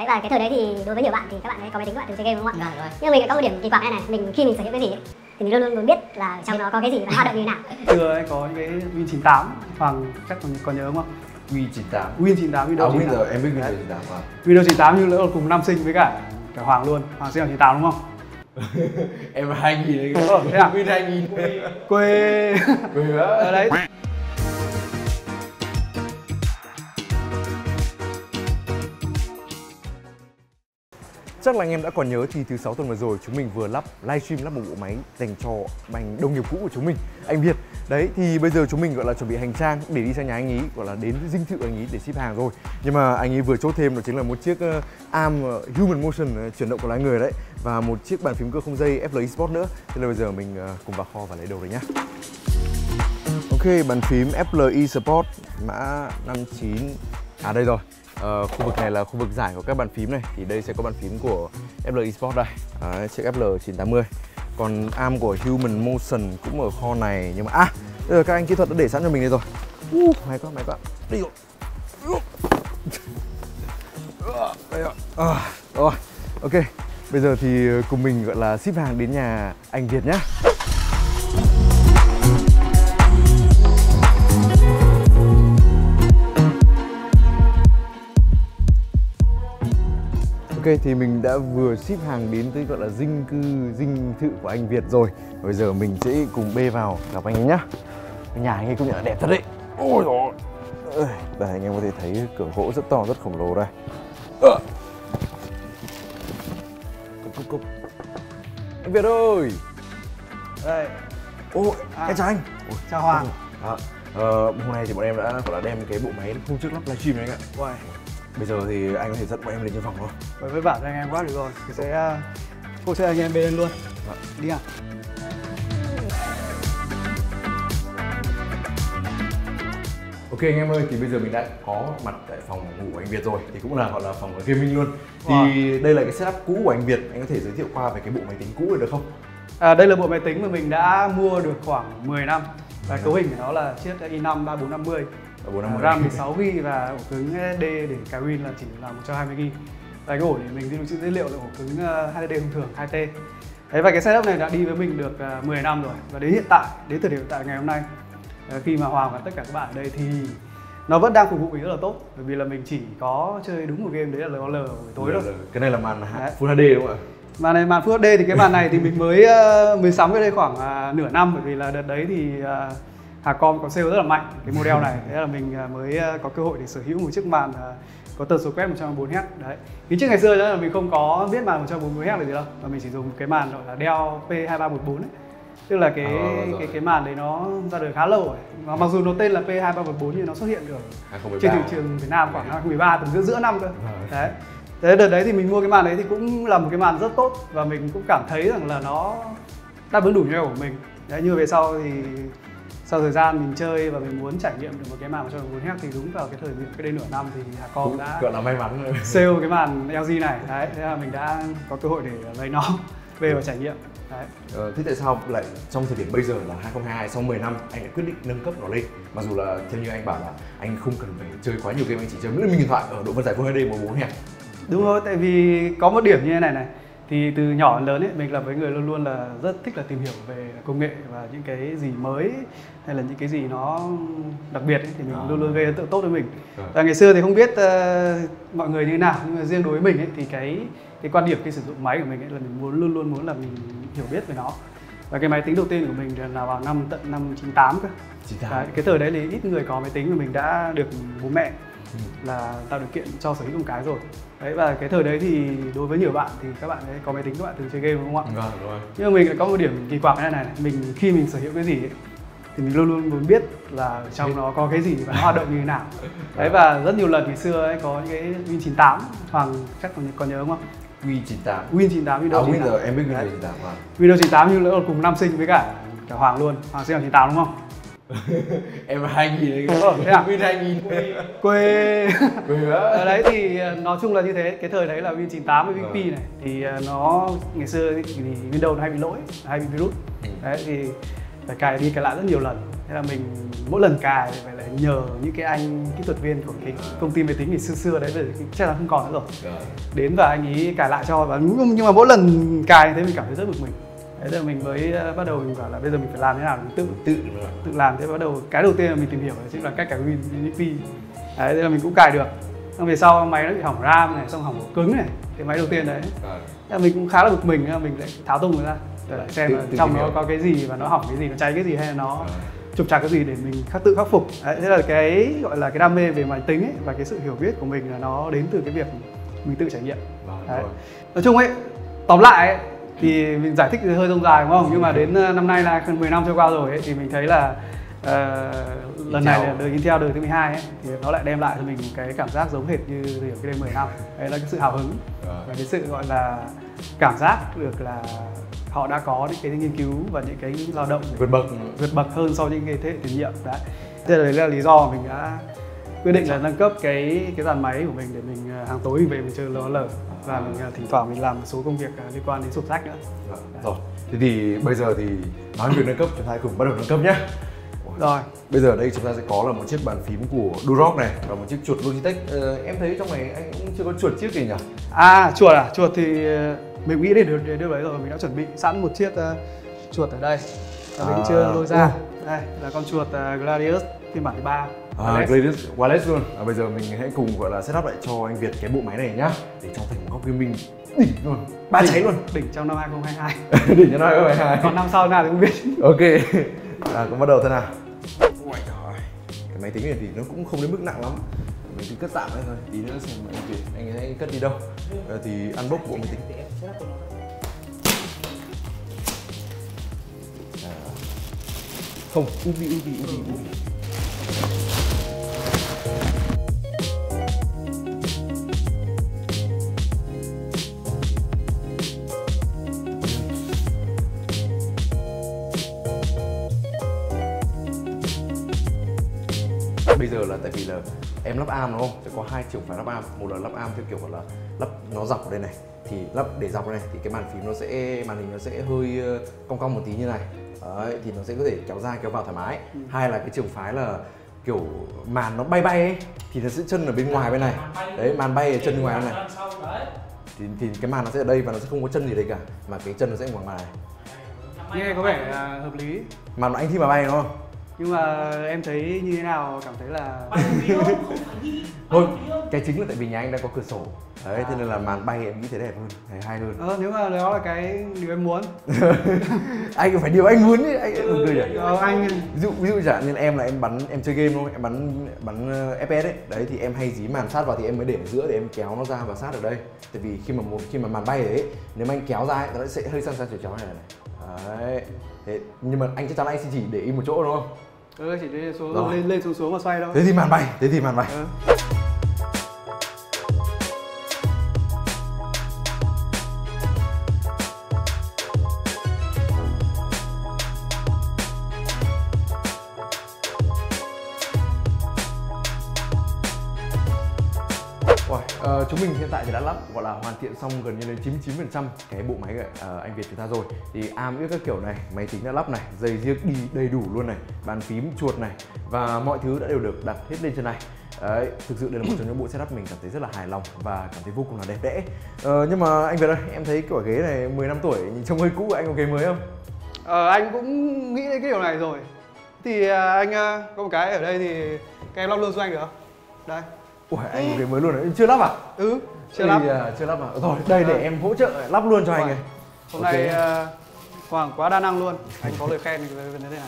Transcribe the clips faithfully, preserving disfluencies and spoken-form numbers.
Đấy, và cái thời đấy thì đối với nhiều bạn thì các bạn ấy có máy tính, các bạn từng chơi game đúng không ạ? Rồi, rồi. Nhưng mình lại có một điểm kỳ quặc này này, mình khi mình sở hữu cái gì ấy, thì mình luôn luôn muốn biết là trong nó có cái gì và hoạt động như thế nào. Xưa ấy có những cái Win chín tám, Hoàng chắc còn, còn nhớ không ạ? Win chín tám. Win chín tám, Windows à, chín tám. Win em biết Windows chín tám à? Windows chín tám như là cùng năm sinh với cả cả Hoàng luôn. Hoàng sinh năm chín tám đúng không? Em là hai nghìn đấy. Ờ, thế à? Win hai nghìn. Quê. Quê á. Ở đấy. Chắc là anh em đã còn nhớ thì thứ sáu tuần vừa rồi chúng mình vừa lắp livestream lắp một bộ máy dành cho anh đồng nghiệp cũ của chúng mình, anh Việt. Đấy thì bây giờ chúng mình gọi là chuẩn bị hành trang để đi sang nhà anh ý, gọi là đến dinh thự anh ý để ship hàng rồi. Nhưng mà anh ấy vừa chốt thêm đó chính là một chiếc uh, arm uh, Human Motion uh, chuyển động của loài người đấy, và một chiếc bàn phím cơ không dây F L Esports nữa. Thế là bây giờ mình uh, cùng vào kho và lấy đồ đấy nhá. Ok, bàn phím F L Esports mã năm chín. À đây rồi. Uh, khu vực này là khu vực giải của các bàn phím này, thì đây sẽ có bàn phím của F L Esports đây. Đấy, chiếc F L chín tám mươi. Còn arm của Human Motion cũng ở kho này, nhưng mà à, bây giờ các anh kỹ thuật đã để sẵn cho mình đây rồi. Uh, may quá, may quá. Đi rồi. Đây rồi. À, rồi. Ok. Bây giờ thì cùng mình gọi là ship hàng đến nhà anh Việt nhá. Ok, thì mình đã vừa ship hàng đến tới gọi là dinh cư, dinh thự của anh Việt rồi. Bây giờ mình sẽ cùng bê vào gặp anh ấy nhá. Nhà anh ấy cũng nhận là đẹp thật đấy. Ôi dồi. Đây anh em có thể thấy cửa gỗ rất to, rất khổng lồ đây. Cúc, cúc, cúc. Anh Việt ơi. Đây. Ôi, À. em chào anh. Ôi, Chào Hoàng. à, ờ, hôm nay thì bọn em đã gọi là đem cái bộ máy hôm trước lắp livestream này anh ạ. Uầy. Bây giờ thì anh có thể dẫn bọn em lên trên phòng không? Với với bạn anh em quá được rồi. Thì sẽ uh, cô sẽ anh em bên luôn. Dạ. Đi à? Ok anh em ơi, thì bây giờ mình đã có mặt tại phòng ngủ của anh Việt rồi, thì cũng là gọi là phòng gaming luôn. Thì Wow. đây là cái setup cũ của anh Việt, anh có thể giới thiệu qua về cái bộ máy tính cũ này được không? À, đây là bộ máy tính mà mình đã mua được khoảng mười năm. Và cấu hình của nó là chiếc i năm ba bốn năm mươi. bốn năm mươi. RAM mười sáu gi ga bai và ổ cứng ét ét đê để cài Win là chỉ là một trăm hai mươi gi ga bai. Và cái ổ để mình lưu trữ dữ liệu là ổ cứng hát đê đê thông thường hai T. Đấy, và cái setup này đã đi với mình được mười năm rồi. Và đến hiện tại, đến thời điểm hiện tại ngày hôm nay, khi mà Hoàng và tất cả các bạn ở đây thì nó vẫn đang phục vụ mình rất là tốt. Bởi vì là mình chỉ có chơi đúng một game đấy là L O L ở buổi tối thôi. Cái này là màn Full hát đê đúng không ạ? Màn này màn Full hát đê thì cái màn này thì mình mới mới sắm cái đây khoảng uh, nửa năm, bởi vì là đợt đấy thì uh, Hacom có sale rất là mạnh cái model này, thế là mình mới có cơ hội để sở hữu một chiếc màn có tần số quét một trăm bốn mươi héc. Đấy. Thì trước ngày xưa là mình không có biết màn một trăm bốn mươi héc là gì đâu, mà mình chỉ dùng cái màn gọi là Dell P hai ba một bốn ấy. Tức là cái à, cái cái màn đấy nó ra đời khá lâu rồi. Mặc dù nó tên là P hai ba một bốn nhưng nó xuất hiện được trên thị trường Việt Nam khoảng năm hai không một ba, tầm giữa giữa năm cơ. Đấy. Thế đợt đấy thì mình mua cái màn đấy thì cũng là một cái màn rất tốt, và mình cũng cảm thấy rằng là nó đáp ứng đủ nhu cầu của mình. Đấy, như về sau thì sau thời gian mình chơi và mình muốn trải nghiệm được một cái màn một trăm bốn mươi héc thì đúng vào cái thời điểm cái đây nửa năm thì Hacom đã gọi là may mắn rồi. Sale cái màn L G này. Đấy, thế là mình đã có cơ hội để lấy nó về và trải nghiệm. Đấy. Ờ, thế tại sao lại trong thời điểm bây giờ là hai không hai hai, sau mười năm anh lại quyết định nâng cấp nó lên? Mặc dù là theo như anh bảo là anh không cần phải chơi quá nhiều game, anh chỉ chơi mỗi mình điện thoại ở độ phân giải Full hát đê mười bốn héc. Đúng rồi, tại vì có một điểm như thế này này. Thì từ nhỏ đến lớn ấy, mình là với người luôn luôn là rất thích là tìm hiểu về công nghệ và những cái gì mới hay là những cái gì nó đặc biệt ấy, thì mình à. luôn luôn gây ấn tượng tốt với mình. À. Và ngày xưa thì không biết uh, mọi người như thế nào, nhưng mà riêng đối với mình ấy, thì cái cái quan điểm khi sử dụng máy của mình ấy là mình muốn luôn luôn muốn là mình hiểu biết về nó. Và cái máy tính đầu tiên của mình là vào năm tận năm chín tám cơ. chín tám. Đấy, cái thời đấy thì ít người có máy tính, và mình đã được bố mẹ ừ. là tạo điều kiện cho sở hữu một cái rồi. Đấy, và cái thời đấy thì đối với nhiều bạn thì các bạn ấy có máy tính, các bạn từng chơi game đúng không ạ? Vâng, đúng rồi. Nhưng mà mình lại có một điểm kỳ quặc này này, mình khi mình sở hữu cái gì ấy, thì mình luôn luôn muốn biết là trong nó có cái gì và nó hoạt động như thế nào. Đấy, và rất nhiều lần ngày xưa ấy có những cái Win chín tám, Hoàng chắc còn, còn nhớ không ạ? Win chín tám. Win chín tám, Windows à, chín tám. Win em biết Windows chín tám mà. Windows chín tám như là cùng năm sinh với cả cả Hoàng luôn. Hoàng sinh năm chín tám đúng không? Em là hai nghìn đấy. Ờ, thế à? Win hai nghìn. Quê. Quê Ở đấy thì nói chung là như thế. Cái thời đấy là Win chín tám với vê pê này thì nó ngày xưa thì Windows nó hay bị lỗi, hay bị virus. Đấy thì phải cài đi cài lại rất nhiều lần. Thế là mình mỗi lần cài thì phải lại nhờ những cái anh kỹ thuật viên của cái công ty máy tính ngày xưa xưa đấy, bởi vì chắc là không còn nữa rồi. Đến và anh ấy cài lại cho, và nhưng mà mỗi lần cài như thế mình cảm thấy rất bực mình. Thế là mình mới bắt đầu mình bảo là bây giờ mình phải làm thế nào để mình tự tự tự làm. Thế bắt đầu cái đầu tiên là mình tìm hiểu là chính là cách cài Win Unity. Đấy, thế là mình cũng cài được. Xong về sau máy nó bị hỏng RAM này, xong hỏng ổ cứng này, cái máy đầu tiên đấy. Thế là mình cũng khá là bực mình, mình lại tháo tung nó ra để lại xem là trong nó có cái gì và nó hỏng cái gì, nó cháy cái gì hay là nó trục trặc cái gì để mình khắc tự khắc phục. Đấy, thế là cái gọi là cái đam mê về máy tính ấy, và cái sự hiểu biết của mình là nó đến từ cái việc mình tự trải nghiệm. Đấy. Nói chung ấy, tóm lại ấy, thì mình giải thích hơi rông dài đúng không? Nhưng mà đến năm nay là gần mười năm trôi qua rồi ấy, thì mình thấy là uh, lần này là đời Intel đời thứ mười hai ấy, thì nó lại đem lại cho mình một cái cảm giác giống hệt như hiểu cái đêm mười năm. Đấy là cái sự hào hứng và cái sự gọi là cảm giác được là họ đã có những cái nghiên cứu và những cái lao động vượt bậc vượt bậc hơn so với những cái thế hệ tiền nhiệm. Đấy, thế là đấy là lý do mình đã quyết định là nâng cấp cái cái dàn máy của mình để mình hàng tối mình về mình chơi nó lở, và mình thỉnh thoảng mình làm một số công việc liên quan đến sổ sách nữa. Rồi, thế thì bây giờ thì nói việc nâng cấp, chúng ta cùng bắt đầu nâng cấp nhé. Rồi, bây giờ đây chúng ta sẽ có là một chiếc bàn phím của Durock này và một chiếc chuột Logitech. Ờ, em thấy trong này anh cũng chưa có chuột chiếc gì nhỉ? À, chuột à? Chuột thì mình nghĩ đến điều, điều đấy rồi, mình đã chuẩn bị sẵn một chiếc uh, chuột ở đây. Và mình à, chưa lôi ra. Ừ. Đây là con chuột uh, Gladius phiên bản thứ ba. À, Gladius wireless luôn. À, bây giờ mình hãy cùng gọi là setup lại cho anh Việt cái bộ máy này nhá, để cho thành một góc gaming đỉnh luôn, ba cháy luôn, đỉnh trong năm hai không hai hai. Đỉnh trong năm hai không hai hai. Còn năm sau nào thì không biết. Ok. À, cũng bắt đầu thôi nào. Ôi trời, cái máy tính này thì nó cũng không đến mức nặng lắm, mình cứ cất tạm đấy thôi, tí nữa xem anh Việt anh ấy cất đi đâu. Bây giờ thì unbox bộ máy tính. À, không, ubi ubi ubi ubi. Bây giờ là tại vì là em lắp am đúng không? Sẽ có hai trường phái lắp am. Một là lắp am theo kiểu là lắp nó dọc ở đây này, thì lắp để dọc này thì cái bàn phím nó sẽ màn hình nó sẽ hơi cong cong một tí như này. Đấy, thì nó sẽ có thể kéo ra kéo vào thoải mái. Ừ. Hai là cái trường phái là kiểu màn nó bay bay ấy, thì nó sẽ chân ở bên ngoài bên này. Đấy, màn bay ở chân bên ngoài bên này. Thì, thì cái màn nó sẽ ở đây và nó sẽ không có chân gì đây cả, mà cái chân nó sẽ ở ngoài này. Nghe có vẻ là hợp lý. Màn anh thi mà bay đúng không? Nhưng mà em thấy như thế nào, cảm thấy là thôi, cái chính là tại vì nhà anh đang có cửa sổ đấy, à. Thế nên là màn bay em nghĩ thế đẹp hơn, thấy hay hơn. Ờ, nếu mà đó là cái điều em muốn. Anh phải điều anh muốn chứ, anh đừng cười nhỉ. Ờ, anh ví dụ ví dụ chẳng như em là em bắn em chơi game thôi, em bắn bắn ép pê ét ấy, đấy thì em hay dí màn sát vào thì em mới để ở giữa để em kéo nó ra và sát ở đây. Tại vì khi mà khi mà màn bay ấy, nếu mà anh kéo ra ấy, nó sẽ hơi sang sang chiều chéo này này. Đấy. Thế, nhưng mà anh chắc chắn anh sẽ chỉ để im một chỗ đúng không? Ừ, chỉ lên xuống lên lên xuống xuống mà xoay đâu. Thế thì màn bay, thế thì màn bay. Ừ. Uh, chúng mình hiện tại thì đã lắp gọi là hoàn thiện xong gần như đến chín mươi chín phần trăm cái bộ máy uh, anh Việt chúng ta rồi. Thì am biết các kiểu này, máy tính đã lắp này, dây riêng đi đầy đủ luôn này, bàn phím, chuột này, và mọi thứ đã đều được đặt hết lên trên này. Đấy, thực sự đây là một trong những bộ setup mình cảm thấy rất là hài lòng và cảm thấy vô cùng là đẹp đẽ. Uh, nhưng mà anh Việt ơi, em thấy kiểu ghế này mười năm tuổi nhìn trông hơi cũ, anh có ghế mới không? Ờ, anh cũng nghĩ đến cái điều này rồi. Thì uh, anh uh, có một cái ở đây thì các em lắp luôn cho anh được không? Đây. Ủa, anh có ghế mới luôn đấy, chưa lắp à? Ừ, chưa lắp. Thì, uh, chưa lắp à? Rồi, đây để em hỗ trợ lắp luôn cho anh này. Hôm okay. nay uh, Hoàng quá đa năng luôn. Anh có lời khen về vấn đề này.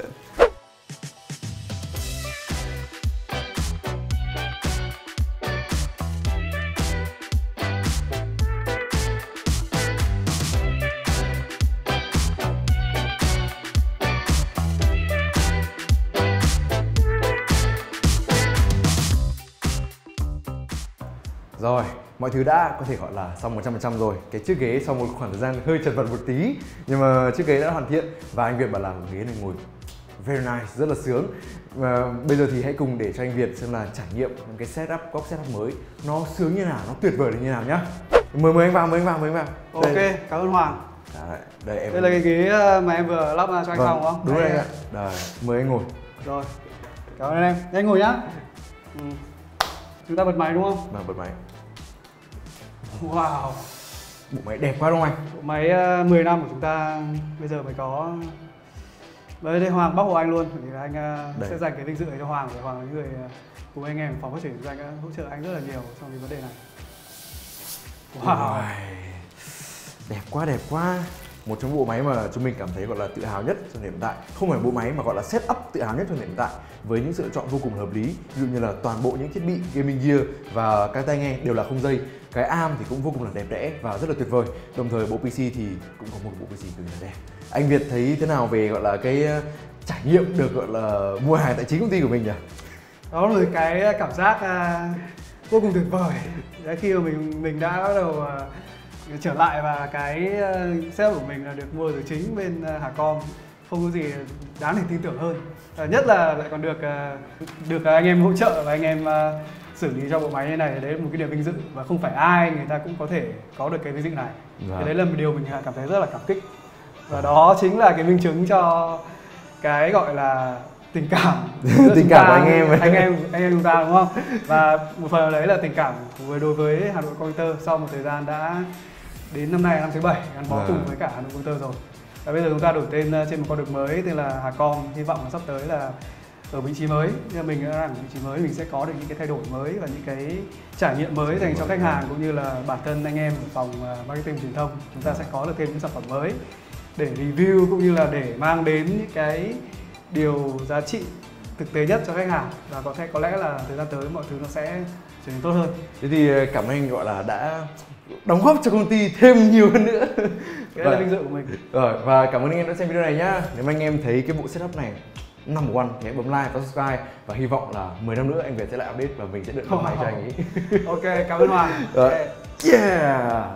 Rồi, mọi thứ đã có thể gọi là xong một trăm phần trăm rồi. Cái chiếc ghế sau một khoảng thời gian hơi chật vật một tí, nhưng mà chiếc ghế đã hoàn thiện. Và anh Việt bảo là ghế này ngồi very nice, rất là sướng. Và bây giờ thì hãy cùng để cho anh Việt xem là trải nghiệm cái setup, góc setup mới nó sướng như nào, nó tuyệt vời như nào nhá. Mời mời anh vào, mời anh vào, mời anh vào. Ok, đây. Cảm ơn Hoàng. Đấy, đây em Đây là cái ghế mà em vừa lắp cho anh vâng, xong không? đúng Đây rồi anh ạ. ạ. Rồi, mời anh ngồi. Rồi, cảm ơn em. Anh ngồi nhá. Ừ. Chúng ta bật máy đúng không? Và bật máy. Wow, Bộ máy đẹp quá đúng không anh? bộ máy uh, mười năm của chúng ta bây giờ mới có. Đây, đây Hoàng bóc của anh luôn, thì anh uh, Đây. sẽ dành cái vinh dự này cho Hoàng, để Hoàng là người uh, cùng anh em phòng phát triển kinh doanh uh, hỗ trợ anh rất là nhiều trong cái vấn đề này. Wow, Ôi, đẹp quá đẹp quá. Một trong bộ máy mà chúng mình cảm thấy gọi là tự hào nhất trong hiện tại. Không phải bộ máy mà gọi là setup tự hào nhất trong hiện tại, với những sự lựa chọn vô cùng hợp lý. Ví dụ như là toàn bộ những thiết bị gaming gear và các tai nghe đều là không dây. Cái arm thì cũng vô cùng là đẹp đẽ và rất là tuyệt vời. Đồng thời bộ pê xê thì cũng có một bộ pê xê cực là đẹp. Anh Việt thấy thế nào về gọi là cái trải nghiệm được gọi là mua hàng tại chính công ty của mình nhỉ? đó là cái cảm giác uh, vô cùng tuyệt vời. Đấy, khi mà mình mình đã bắt đầu uh, trở lại và cái uh, sale của mình là được mua từ chính bên uh, Hacom, không có gì đáng để tin tưởng hơn. Uh, nhất là lại còn được uh, được anh em hỗ trợ và anh em uh, xử lý cho bộ máy như này. Đấy là một cái điều vinh dự và không phải ai người ta cũng có thể có được cái vinh dự này. Vâng. Cái đấy là một điều mình cảm thấy rất là cảm kích, và đó chính là cái minh chứng cho cái gọi là tình cảm giữa Tình chúng cảm ta, của anh em ấy. anh em anh em chúng ta, đúng không? Và một phần đấy là tình cảm với đối với Hà Nội Computer sau một thời gian đã đến năm nay năm thứ bảy gắn bó Vâng. cùng với cả Hà Nội Computer rồi. Và bây giờ chúng ta đổi tên trên một con đường mới tên là Hacom, hy vọng là sắp tới là ở vị trí mới, nhưng mình đang ở vị trí mới mình sẽ có được những cái thay đổi mới và những cái trải nghiệm mới dành cho khách hàng, cũng như là bản thân anh em ở phòng marketing truyền thông chúng ta sẽ có được thêm những sản phẩm mới để review, cũng như là để mang đến những cái điều giá trị thực tế nhất cho khách hàng, và có thể có lẽ là thời gian tới mọi thứ nó sẽ trở nên tốt hơn. Thế thì cảm ơn anh gọi là đã đóng góp cho công ty thêm nhiều hơn nữa. Cái đấy là vinh dự của mình. Rồi, và cảm ơn anh em đã xem video này nhá. Nếu mà anh em thấy cái bộ setup này number one thì hãy bấm like và subscribe, và hy vọng là mười năm nữa anh Việt sẽ lại update và mình sẽ được đóng máy cho anh ấy. Ok, cảm ơn Hoàng. Rồi. Ok. Yeah.